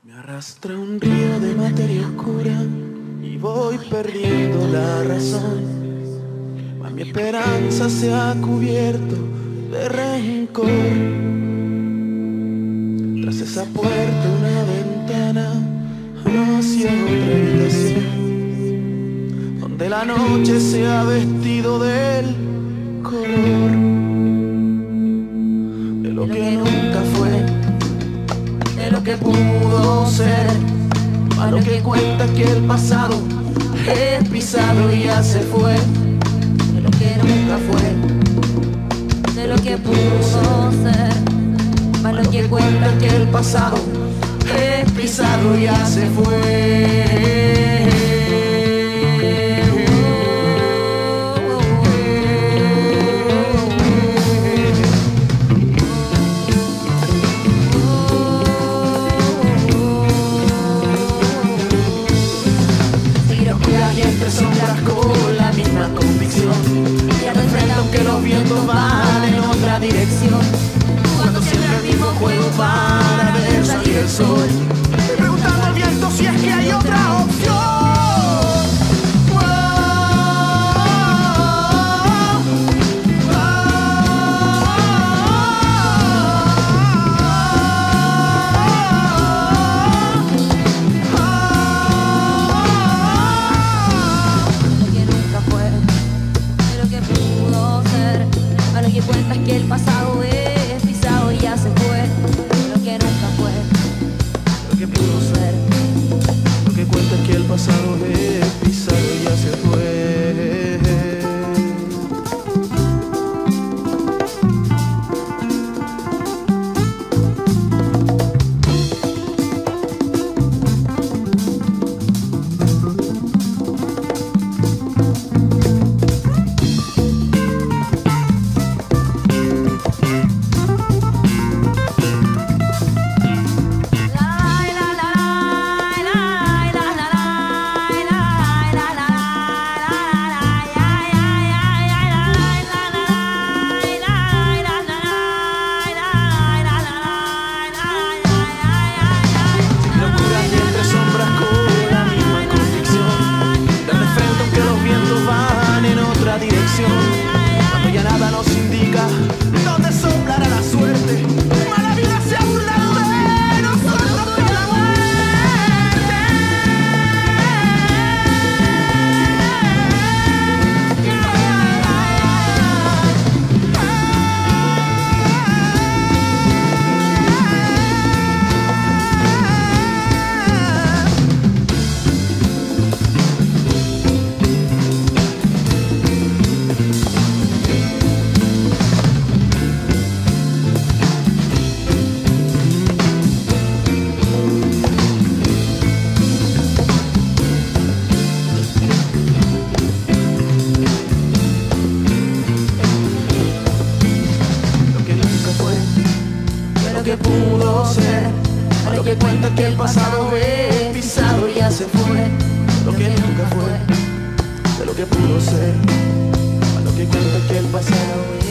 Me arrastra un río de materia oscura y voy perdiendo la razón. Mas mi esperanza se ha cubierto de rencor. Tras esa puerta una ventana hacia otra habitación, donde la noche se ha vestido del color de lo que nunca fue, de lo que pudo ser, a lo que cuenta que el pasado es pisado y ya se fue, de lo que nunca fue, de lo que pudo ser, a lo que cuenta que el pasado es pisado y ya se fue. Sombras con la misma convicción, ya no enfrenta aunque los vientos van en otra dirección, jugando siempre el mismo juego para ver salir el sol, preguntando al viento si es que hay otra opción. Cuentas que el pasado es pisado y ya se fue, lo que nunca fue, lo que pudo ser, lo que cuentas que el pasado es pisado y ya se fue. Cuando ya nada nos indica dónde soplará la suerte, la vida se ha burlado de nosotros con la que pudo ser, a lo que cuenta que el pasado es pisado y ya se fue, lo que nunca fue, de lo que pudo ser, a lo que cuenta que el pasado